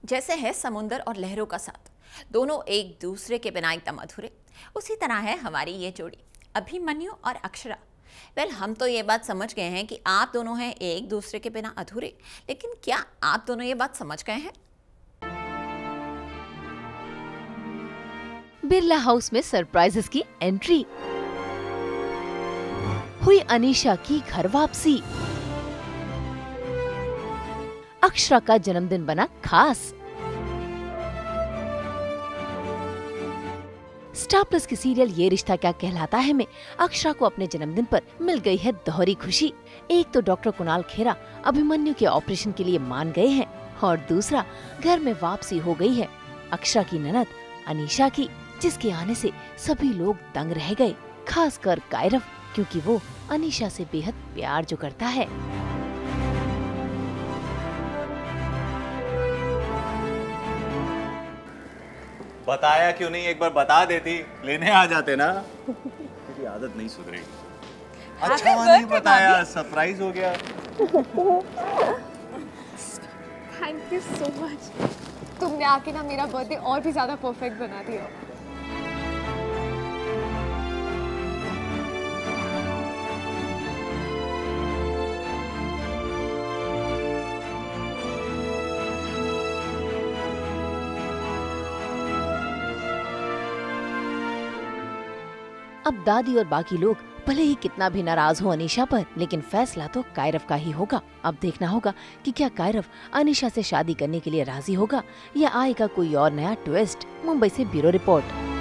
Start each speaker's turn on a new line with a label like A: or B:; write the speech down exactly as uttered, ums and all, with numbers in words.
A: जैसे है समुंदर और लहरों का साथ, दोनों एक दूसरे के बिना एकदम अधूरे, उसी तरह है हमारी ये जोड़ी अभिमन्यु और अक्षरा। वेल हम तो ये बात समझ गए हैं कि आप दोनों हैं एक दूसरे के बिना अधूरे, लेकिन क्या आप दोनों ये बात समझ गए हैं?
B: बिरला हाउस में सरप्राइजेस की एंट्री, हुई अनीशा की घर वापसी, अक्षरा का जन्मदिन बना खास। स्टार प्लस की सीरियल ये रिश्ता क्या कहलाता है में अक्षरा को अपने जन्मदिन पर मिल गई है दोहरी खुशी। एक तो डॉक्टर कुणाल खेरा अभिमन्यु के ऑपरेशन के लिए मान गए हैं और दूसरा घर में वापसी हो गई है अक्षरा की ननद अनीशा की, जिसके आने से सभी लोग दंग रह गए, खासकर कायरव, क्योंकि वो अनीशा से बेहद प्यार जो करता है।
C: बताया क्यों नहीं? एक बार बता देती, लेने आ जाते ना। मेरी आदत नहीं सुधरेगी। अच्छा हुआ नहीं बताया, सरप्राइज हो गया।
D: Thank you so much. तुमने आके ना मेरा बर्थडे और भी ज्यादा परफेक्ट बना दिया।
B: अब दादी और बाकी लोग भले ही कितना भी नाराज हो अनीशा पर, लेकिन फैसला तो कायरव का ही होगा। अब देखना होगा कि क्या कायरव अनीशा से शादी करने के लिए राजी होगा या आएगा कोई और नया ट्विस्ट। मुंबई से ब्यूरो रिपोर्ट।